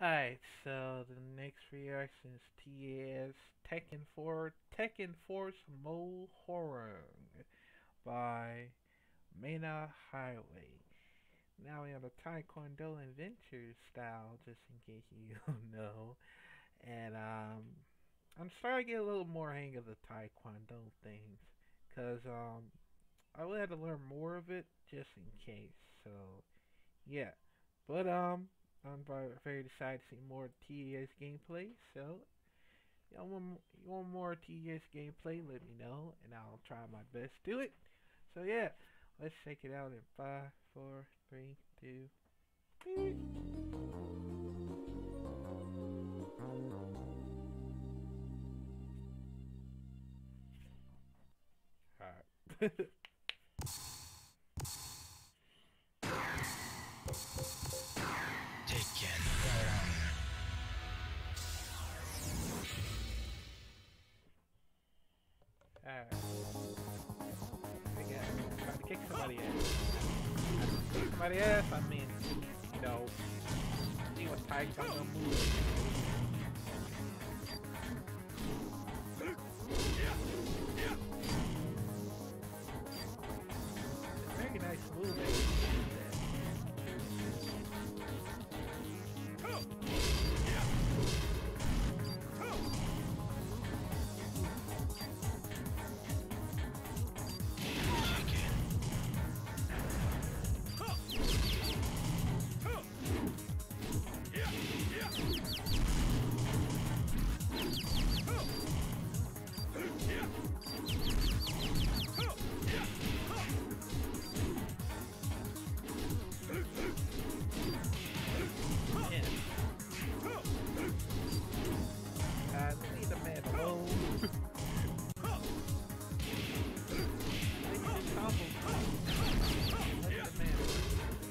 Alright, so the next reaction is TAS Tekken Force Mo Hwoarang by Mena Highway. Now we have a Taekwondo adventure style, just in case you don't know. And I'm starting to get a little more hang of the Taekwondo things, cause I would have to learn more of it just in case. So yeah, but I'm very excited to see more TES gameplay. So you want more TES gameplay? Let me know, and I'll try my best to do it. So yeah, let's check it out in 5, 4, 3, 2. Alright. Tekken. Alright. Again, trying to kick somebody ass. Kick somebody ass, I mean, see what Taekwondo moves. Very nice move, leave the man alone. Leave the combo. Let the man alone.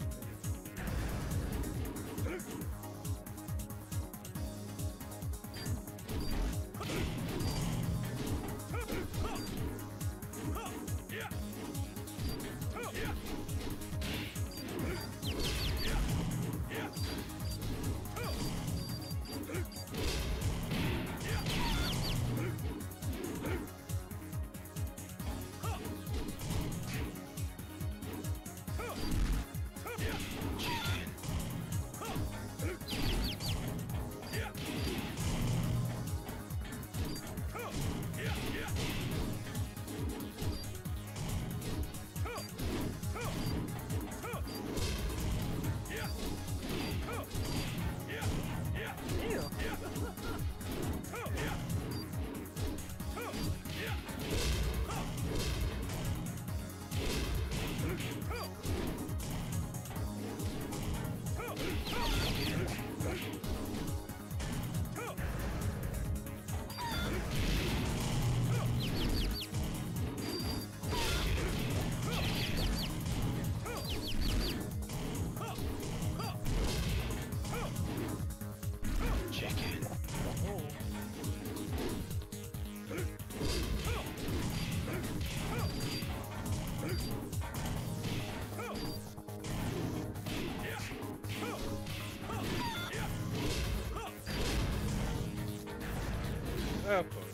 Of course.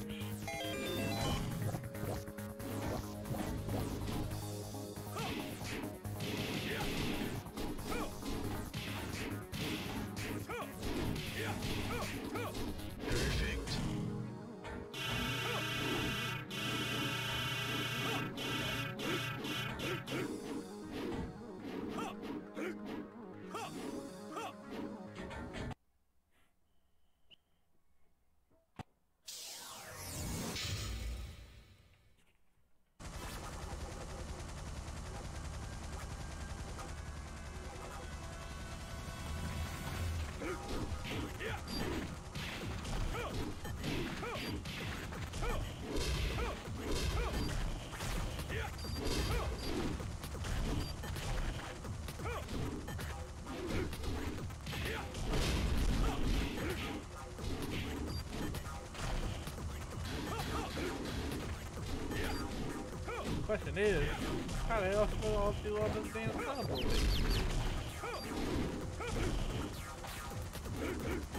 Perfect. Question is, how the hell do I do all this damn combos?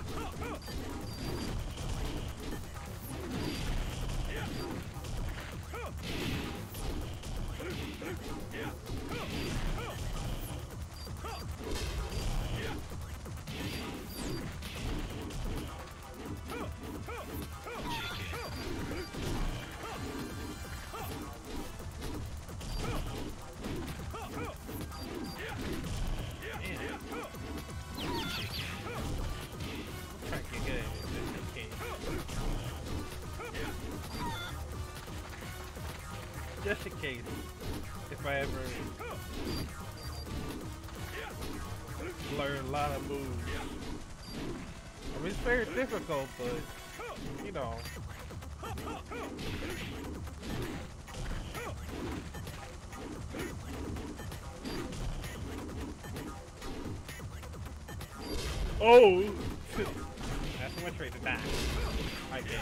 Just in case, if I ever learn a lot of moves. I mean, it's very difficult, but, you know. Oh! That's too much rate to die, I guess.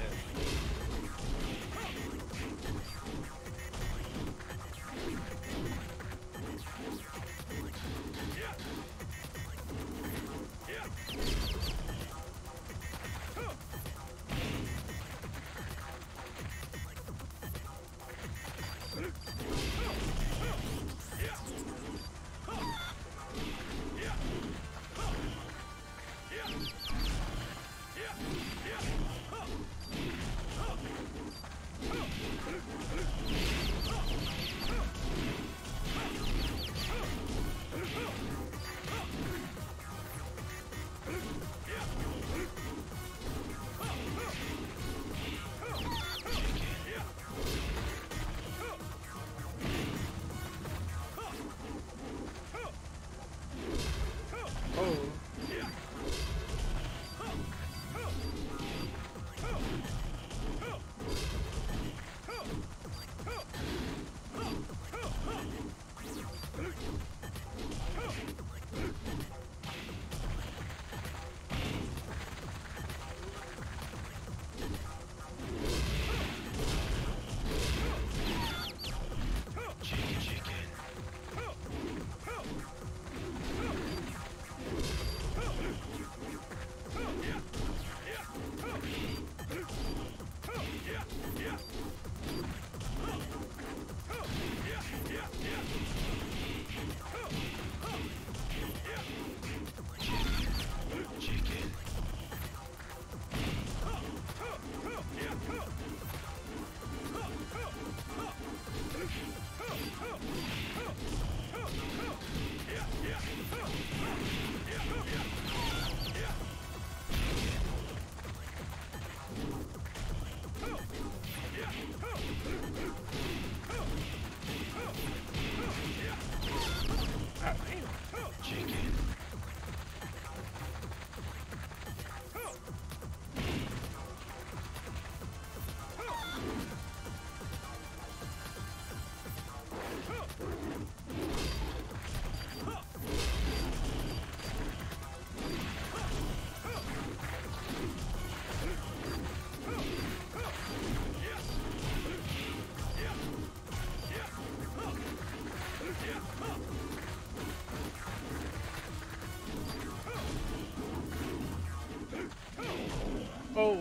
Oh.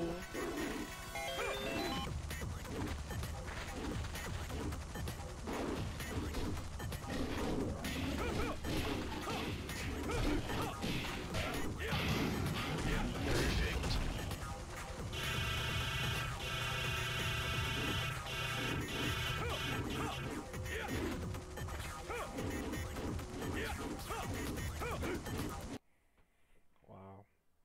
Wow.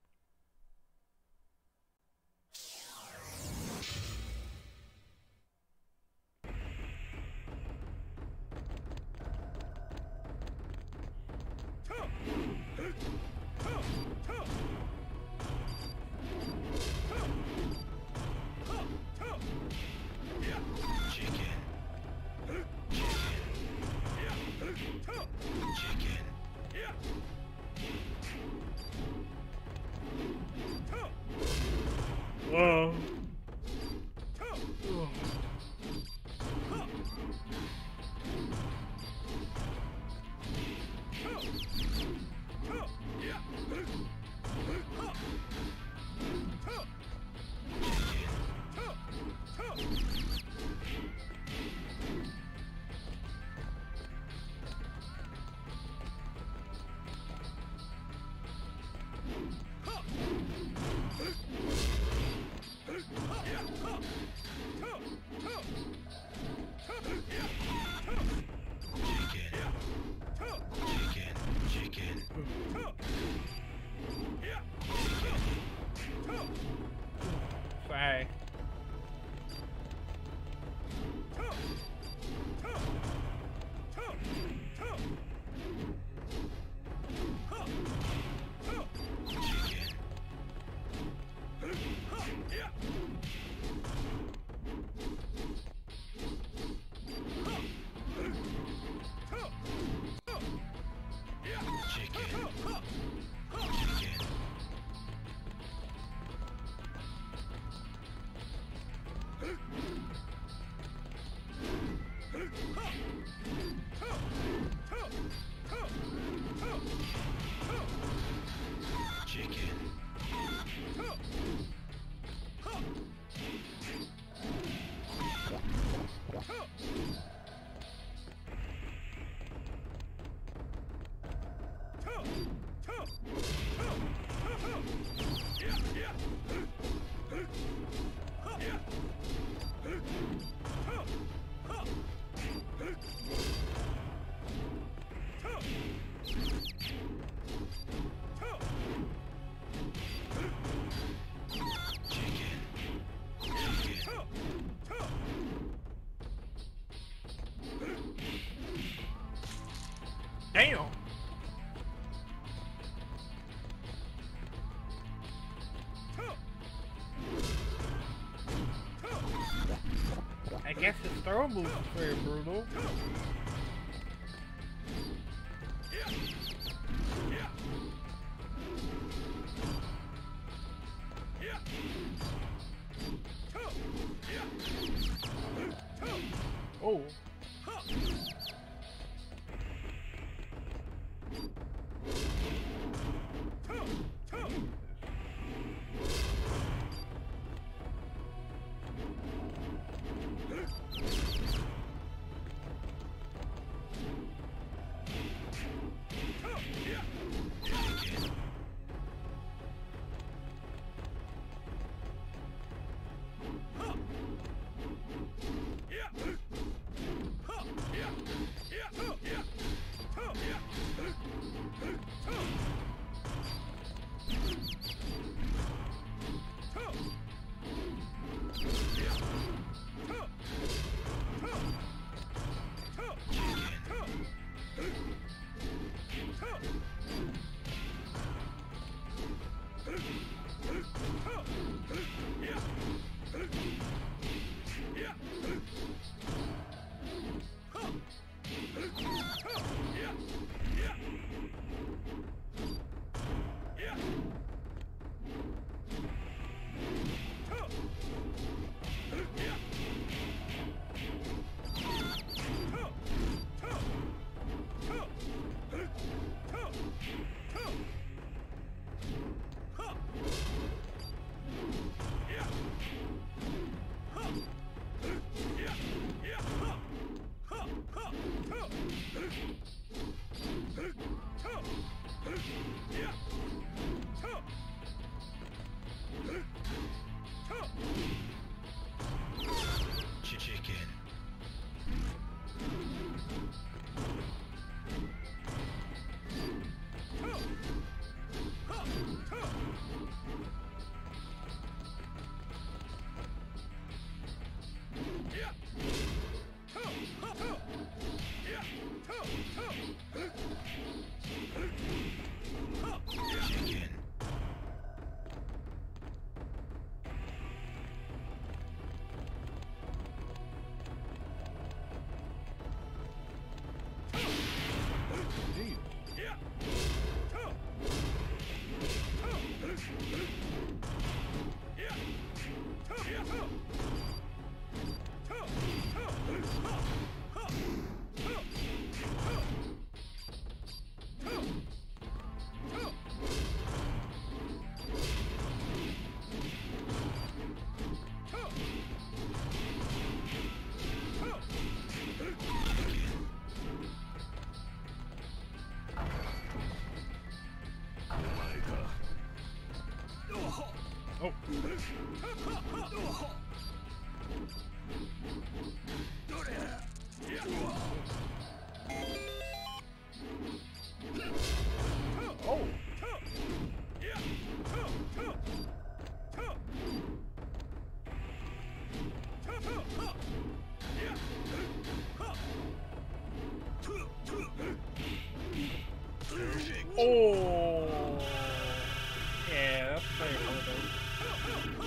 Whoa. Damn! I guess his throw move is very brutal. Oh. Chicken. Chicken. Oh. Oh. Perfect. Oh. Yeah, that's playable though.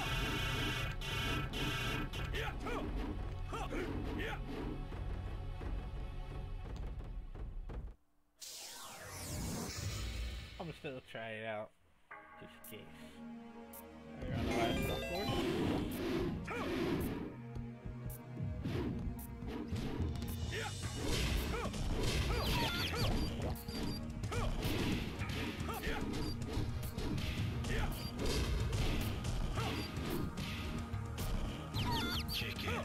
I'm gonna still try it out, just in case. We're on the last of course. Chicken.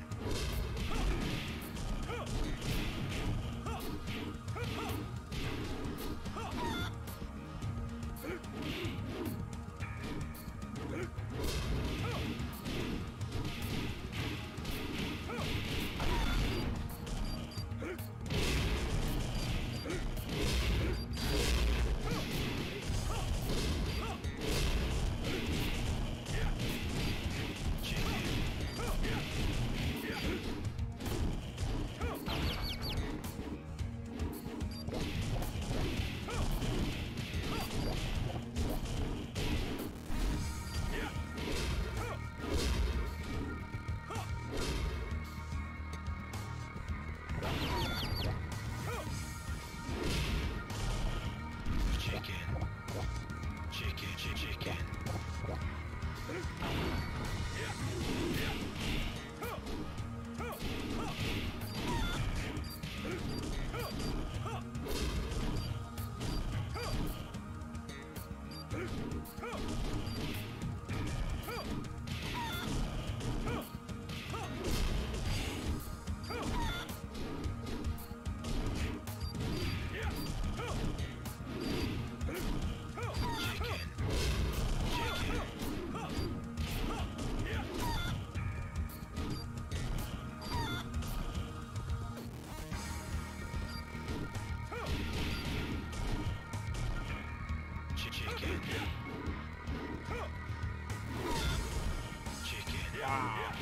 Wow.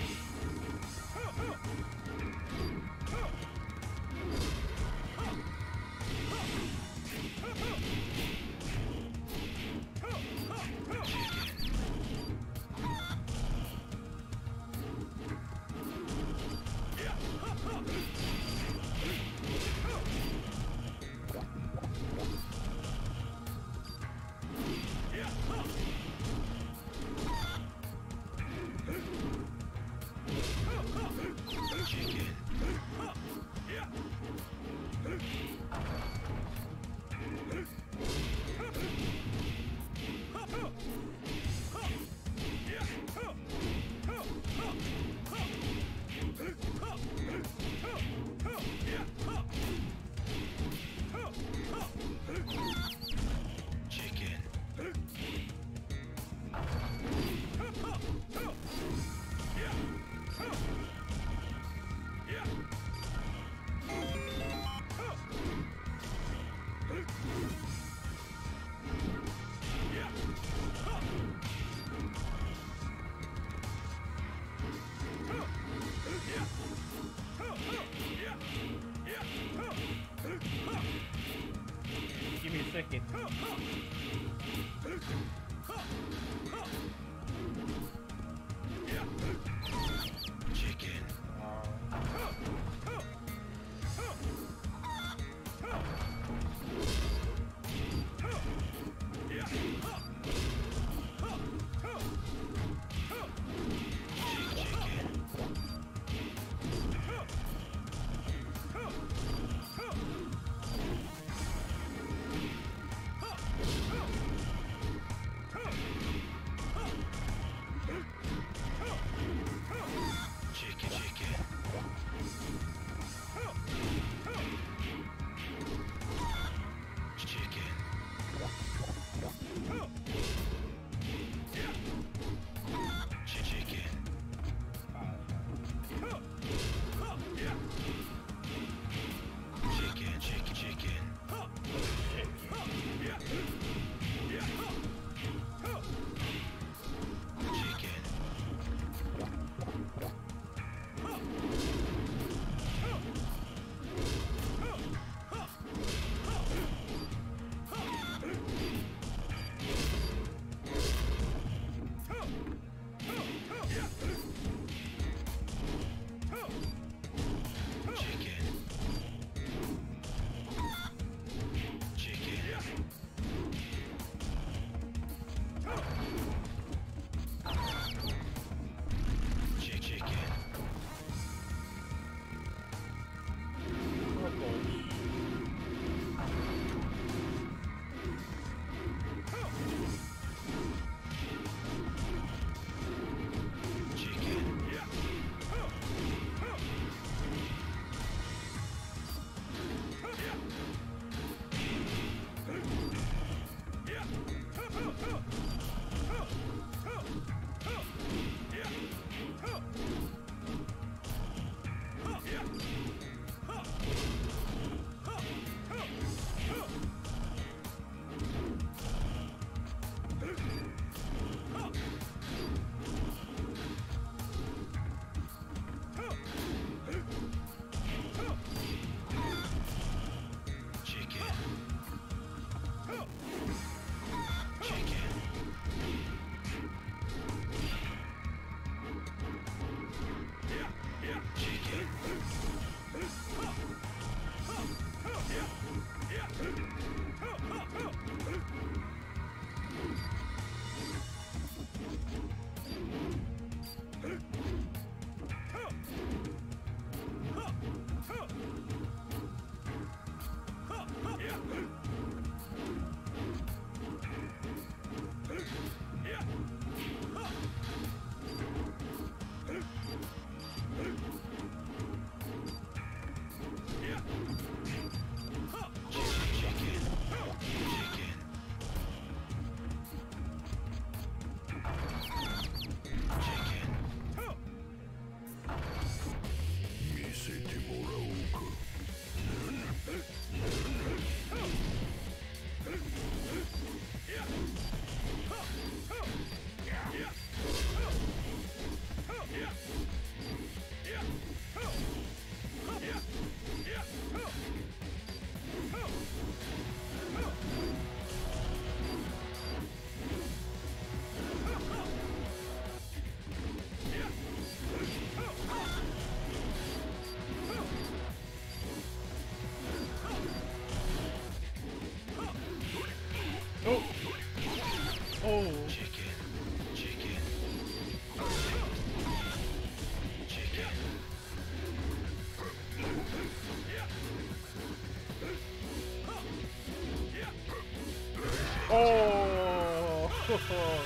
Oh,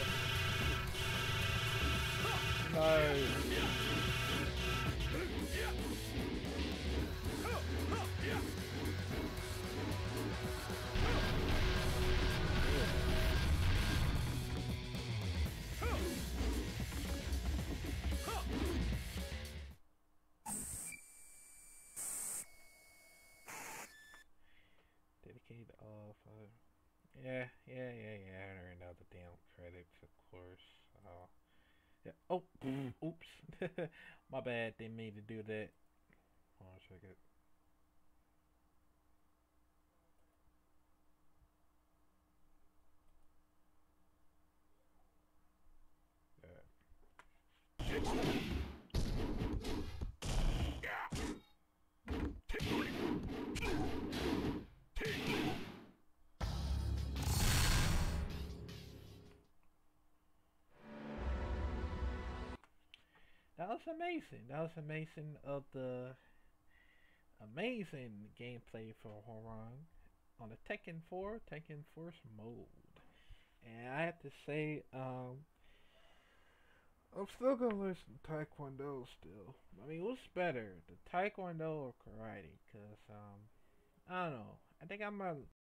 nice. Dedicated all for. Yeah. I earned all the damn credits, of course. Yeah. Oh, oops. My bad. Didn't mean to do that. Hold on a second. That was amazing. That was amazing of the amazing gameplay for Hwoarang on the Tekken 4, Tekken Force mode. And I have to say, I'm still gonna listen to Taekwondo still. I mean, what's better, the Taekwondo or karate? Cause I don't know. I think I'm gonna